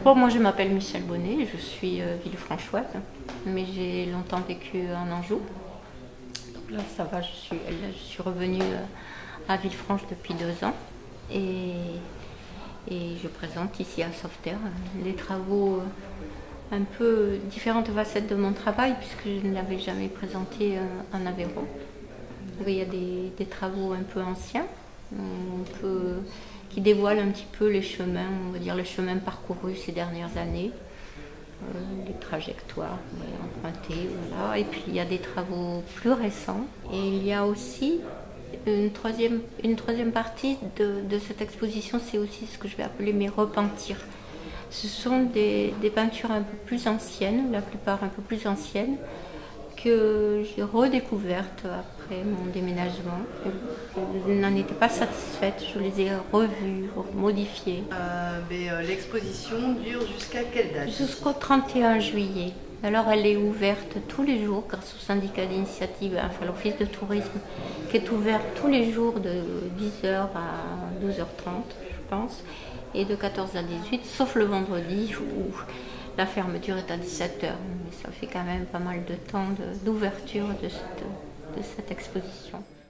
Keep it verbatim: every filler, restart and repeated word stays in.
Bon, moi je m'appelle Michèle Bonnet, je suis euh, Villefranchoise, mais j'ai longtemps vécu en Anjou. Donc là ça va, je suis, là, je suis revenue euh, à Villefranche depuis deux ans et, et je présente ici à Sauveterre des travaux, euh, un peu différentes facettes de mon travail puisque je ne l'avais jamais présenté euh, en Aveyron. Il y a des, des travaux un peu anciens, un peu, qui dévoilent un petit peu les chemins, on va dire les chemins parcourus ces dernières années, euh, les trajectoires empruntées, voilà. Et puis il y a des travaux plus récents. Et il y a aussi une troisième, une troisième partie de, de cette exposition, c'est aussi ce que je vais appeler mes repentirs. Ce sont des, des peintures un peu plus anciennes, la plupart un peu plus anciennes, que j'ai redécouvertes après mon déménagement. Je n'en étais pas satisfaite, je les ai revues, modifiées. Euh, euh, L'exposition dure jusqu'à quelle date? Jusqu'au trente et un juillet. Alors elle est ouverte tous les jours grâce au syndicat d'initiative, enfin l'office de tourisme, qui est ouvert tous les jours de dix heures à douze heures trente, je pense, et de quatorze à dix-huit, sauf le vendredi où la fermeture est à dix-sept heures. Mais ça fait quand même pas mal de temps d'ouverture de, de, cette, de cette exposition.